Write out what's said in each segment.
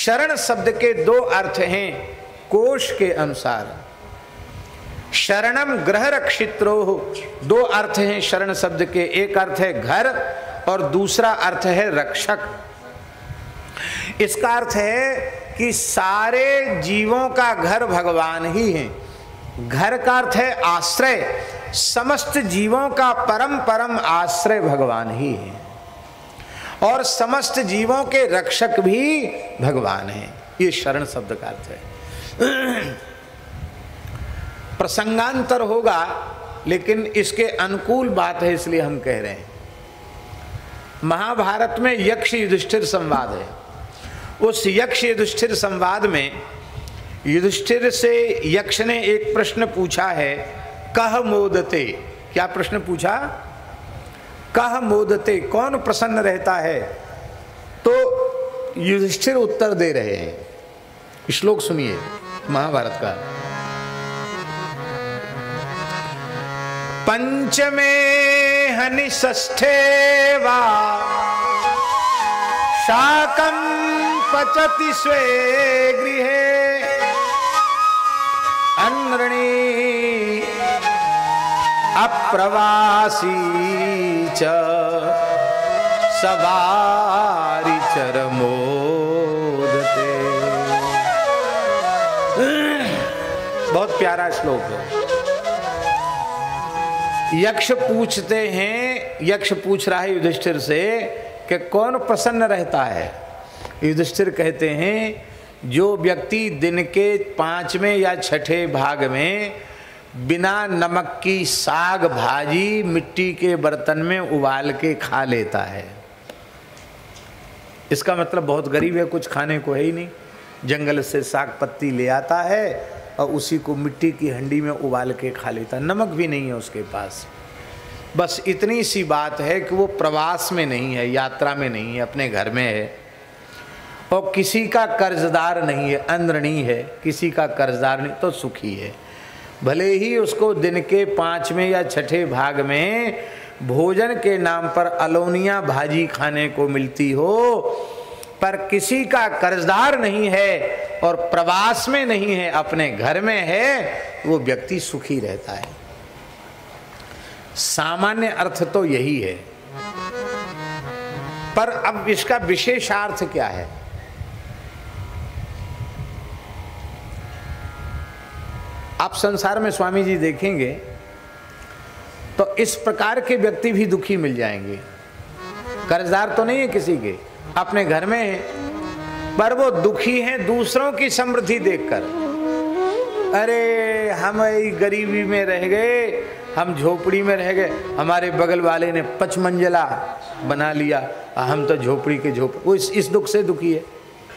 शरण शब्द के दो अर्थ हैं कोश के अनुसार। शरणम गृह रक्षित्रो, दो अर्थ हैं शरण शब्द के, एक अर्थ है घर और दूसरा अर्थ है रक्षक। इसका अर्थ है कि सारे जीवों का घर भगवान ही है। घर का अर्थ है आश्रय, समस्त जीवों का परम परम आश्रय भगवान ही है और समस्त जीवों के रक्षक भी भगवान हैं। ये शरण शब्द का अर्थ है। प्रसंगांतर होगा लेकिन इसके अनुकूल बात है इसलिए हम कह रहे हैं। महाभारत में यक्ष युधिष्ठिर संवाद है। उस यक्ष युधिष्ठिर संवाद में युधिष्ठिर से यक्ष ने एक प्रश्न पूछा है, कह मोदते। क्या प्रश्न पूछा? कह मोदते, कौन प्रसन्न रहता है? तो युधिष्ठिर उत्तर दे रहे हैं। श्लोक सुनिए महाभारत का। पंचमे हनि षष्ठे वा शाकं पचति स्वे गृहे अन्नृणी अप्रवासी च सवारी चरमोदते। बहुत प्यारा श्लोक है। यक्ष पूछते हैं, यक्ष पूछ रहा है युधिष्ठिर से कि कौन प्रसन्न रहता है। युधिष्ठिर कहते हैं जो व्यक्ति दिन के 5वें या 6ठे भाग में बिना नमक की साग भाजी मिट्टी के बर्तन में उबाल के खा लेता है। इसका मतलब बहुत गरीब है, कुछ खाने को है ही नहीं, जंगल से साग पत्ती ले आता है और उसी को मिट्टी की हंडी में उबाल के खा लेता, नमक भी नहीं है उसके पास। बस इतनी सी बात है कि वो प्रवास में नहीं है, यात्रा में नहीं है, अपने घर में है और किसी का कर्जदार नहीं है, अनऋणी है, किसी का कर्जदार नहीं, तो सुखी है। भले ही उसको दिन के 5वें या 6ठे भाग में भोजन के नाम पर अलोनिया भाजी खाने को मिलती हो, पर किसी का कर्जदार नहीं है और प्रवास में नहीं है, अपने घर में है, वो व्यक्ति सुखी रहता है। सामान्य अर्थ तो यही है, पर अब इसका विशेषार्थ क्या है? आप संसार में स्वामी जी देखेंगे तो इस प्रकार के व्यक्ति भी दुखी मिल जाएंगे। कर्जदार तो नहीं है किसी के, अपने घर में है, पर वो दुखी हैं दूसरों की समृद्धि देखकर। अरे हम गरीबी में रह गए, हम झोपड़ी में रह गए, हमारे बगल वाले ने 5 मंजिला बना लिया, हम तो झोपड़ी के झोपड़ी। वो इस दुख से दुखी है।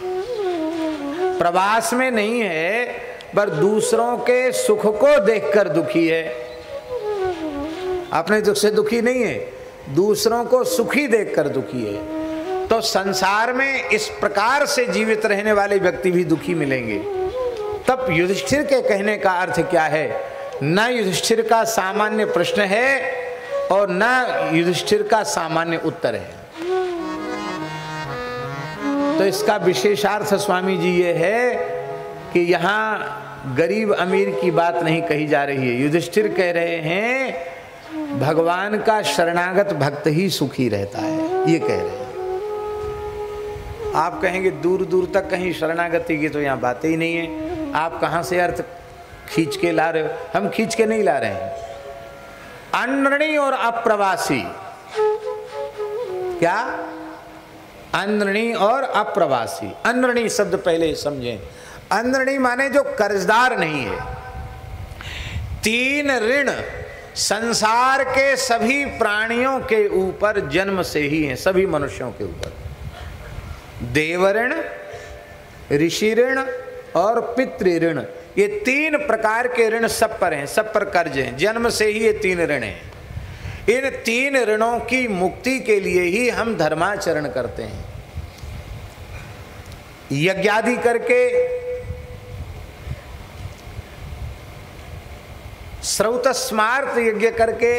प्रवास में नहीं है पर दूसरों के सुख को देखकर दुखी है। अपने दुख से दुखी नहीं है, दूसरों को सुखी देखकर दुखी है। तो संसार में इस प्रकार से जीवित रहने वाले व्यक्ति भी दुखी मिलेंगे। तब युधिष्ठिर के कहने का अर्थ क्या है? न युधिष्ठिर का सामान्य प्रश्न है और न युधिष्ठिर का सामान्य उत्तर है। तो इसका विशेषार्थ स्वामी जी ये है कि यहाँ गरीब अमीर की बात नहीं कही जा रही है। युधिष्ठिर कह रहे हैं भगवान का शरणागत भक्त ही सुखी रहता है, ये कह रहे हैं। आप कहेंगे दूर दूर तक कहीं शरणागति की तो यहाँ बातें ही नहीं है, आप कहाँ से अर्थ खींच के ला रहे हो? हम खींच के नहीं ला रहे हैं। अनऋणी और अप्रवासी, क्या? अनऋणी और अप्रवासी। अनऋणी शब्द पहले समझें। अनऋणी माने जो कर्जदार नहीं है। 3 ऋण संसार के सभी प्राणियों के ऊपर जन्म से ही हैं, सभी मनुष्यों के ऊपर। देव ऋण, ऋषि ऋण और पितृ ऋण, ये 3 प्रकार के ऋण सब पर हैं, सब पर कर्ज हैं। जन्म से ही ये 3 ऋण हैं। इन 3 ऋणों की मुक्ति के लिए ही हम धर्माचरण करते हैं। यज्ञादि करके, श्रौत स्मार्त यज्ञ करके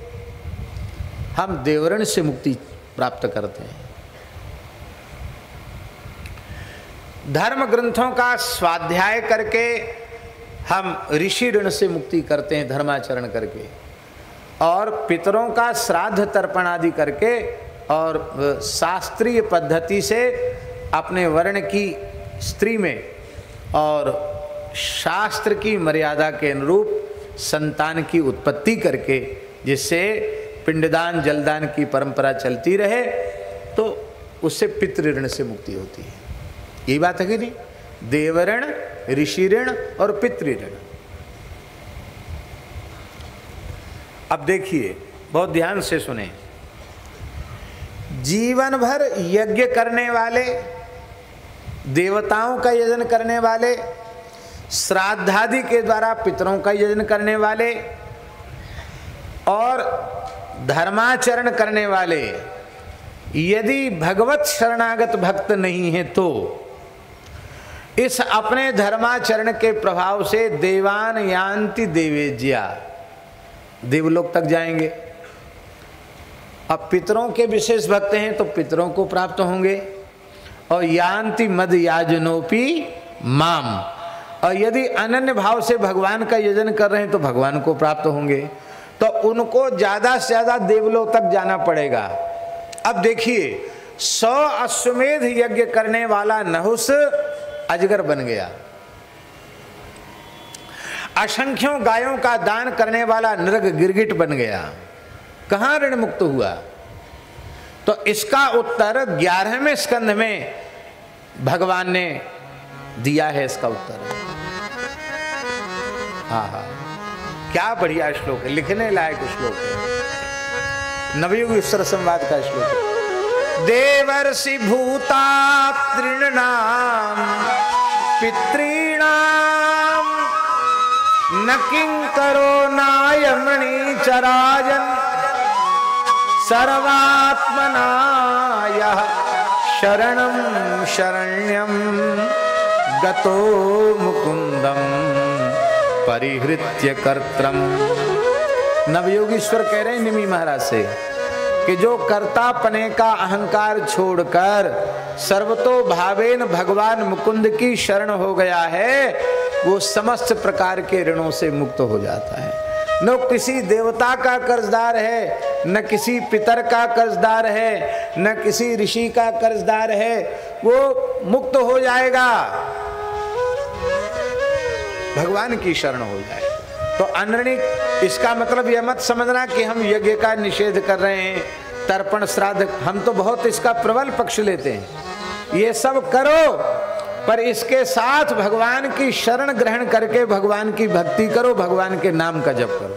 हम देवऋण से मुक्ति प्राप्त करते हैं। धर्म ग्रंथों का स्वाध्याय करके हम ऋषि ऋण से मुक्ति करते हैं धर्माचरण करके, और पितरों का श्राद्ध तर्पण आदि करके और शास्त्रीय पद्धति से अपने वर्ण की स्त्री में और शास्त्र की मर्यादा के अनुरूप संतान की उत्पत्ति करके, जिससे पिंडदान जलदान की परंपरा चलती रहे, तो उससे पितृऋण से मुक्ति होती है। यही बात है कि नहीं? देवऋण, ऋषि ऋण और पितृऋण। अब देखिए, बहुत ध्यान से सुने। जीवन भर यज्ञ करने वाले, देवताओं का यजन करने वाले, श्राद्धादि के द्वारा पितरों का यजन करने वाले और धर्माचरण करने वाले यदि भगवत शरणागत भक्त नहीं है तो इस अपने धर्माचरण के प्रभाव से देवान यान्ति देवेज्या, देवलोक तक जाएंगे। अब पितरों के विशेष भक्त हैं तो पितरों को प्राप्त होंगे, और यान्ति मद याजनोपि माम, और यदि अनन्य भाव से भगवान का यजन कर रहे हैं तो भगवान को प्राप्त होंगे। तो उनको ज्यादा से ज्यादा देवलोक तक जाना पड़ेगा। अब देखिए, 100 अश्वमेध यज्ञ करने वाला नहुस अजगर बन गया, असंख्यों गायों का दान करने वाला नृग गिरगिट बन गया, कहां ऋण मुक्त हुआ? तो इसका उत्तर 11वें स्कंध में भगवान ने दिया है। इसका उत्तर, हाँ हाँ, क्या बढ़िया श्लोक है, लिखने लायक श्लोक है, नवयुग ईश्वर संवाद का श्लोक है। देवर्षि भूता तृणाम पितॄणाम न किंकरो नायमणि चराजन सर्वात्मना यः शरणं शरण्यं गतो मुकुंदम परिहृत्य कर्त्रम। नवयोगीश्वर कह रहे हैं निमि महाराज से कि जो कर्तापने का अहंकार छोड़कर सर्वतो भावेन भगवान मुकुंद की शरण हो गया है, वो समस्त प्रकार के ऋणों से मुक्त हो जाता है। न किसी देवता का कर्जदार है, न किसी पितर का कर्जदार है, न किसी ऋषि का कर्जदार है, वो मुक्त हो जाएगा, भगवान की शरण हो जाए। तो अनृणी, इसका मतलब यह मत समझना कि हम यज्ञ का निषेध कर रहे हैं, तर्पण श्राद्ध, हम तो बहुत इसका प्रबल पक्ष लेते हैं। ये सब करो, पर इसके साथ भगवान की शरण ग्रहण करके भगवान की भक्ति करो, भगवान के नाम का जप करो।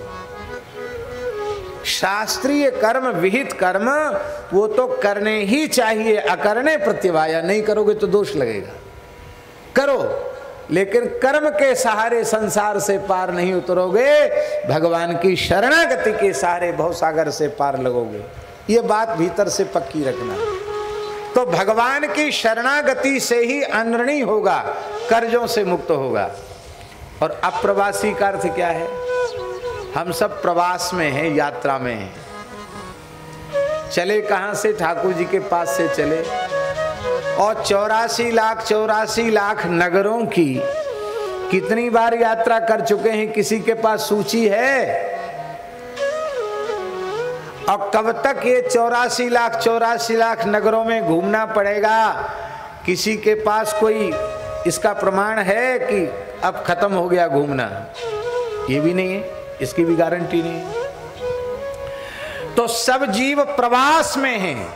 शास्त्रीय कर्म, विहित कर्म, वो तो करने ही चाहिए, अकरणे प्रत्यवाया, नहीं करोगे तो दोष लगेगा। करो, लेकिन कर्म के सहारे संसार से पार नहीं उतरोगे, भगवान की शरणागति के सहारे भवसागर से पार लगोगे। ये बात भीतर से पक्की रखना। तो भगवान की शरणागति से ही अनृणी होगा, कर्जों से मुक्त होगा। और अप्रवासी का अर्थ क्या है? हम सब प्रवास में हैं, यात्रा में हैं। चले कहां से? ठाकुर जी के पास से चले, और 84 लाख नगरों की कितनी बार यात्रा कर चुके हैं, किसी के पास सूची है? और कब तक ये 84 लाख नगरों में घूमना पड़ेगा? किसी के पास कोई इसका प्रमाण है कि अब खत्म हो गया घूमना? ये भी नहीं है, इसकी भी गारंटी नहीं है। तो सब जीव प्रवास में हैं,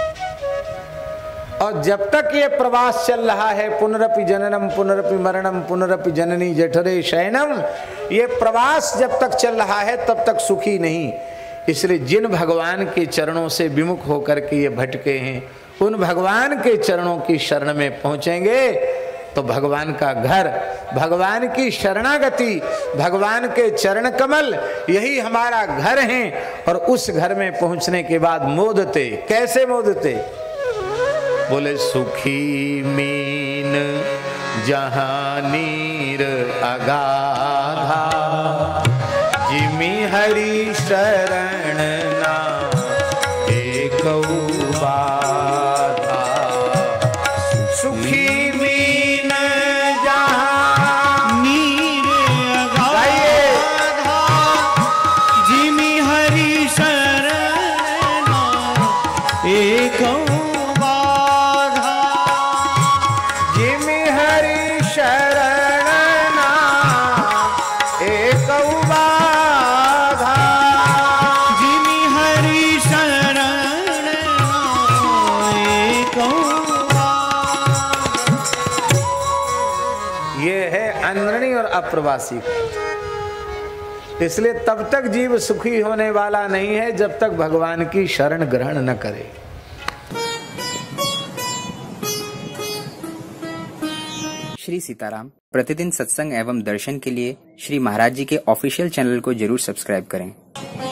और जब तक ये प्रवास चल रहा है, पुनरपि जननम पुनरपि मरणम पुनरपि जननी जठरे शयनम, ये प्रवास जब तक चल रहा है तब तक सुखी नहीं। इसलिए जिन भगवान के चरणों से विमुख होकर के ये भटके हैं, उन भगवान के चरणों की शरण में पहुंचेंगे तो भगवान का घर, भगवान की शरणागति, भगवान के चरण कमल, यही हमारा घर है। और उस घर में पहुंचने के बाद मोदते, कैसे मोदते? बोले सुखी मीन जहां नीर अगाधा, जिमि हरि शरण ना एक बाधा। सुखी मीन एक बाधा। जिमि हरि शरण नाम एक बाधा। जिमि हरि शरण नाम एक बाधा। ये है अनरणी और अप्रवासी। इसलिए तब तक जीव सुखी होने वाला नहीं है जब तक भगवान की शरण ग्रहण न करे। श्री सीताराम प्रतिदिन सत्संग एवं दर्शन के लिए श्री महाराज जी के ऑफिशियल चैनल को जरूर सब्सक्राइब करें।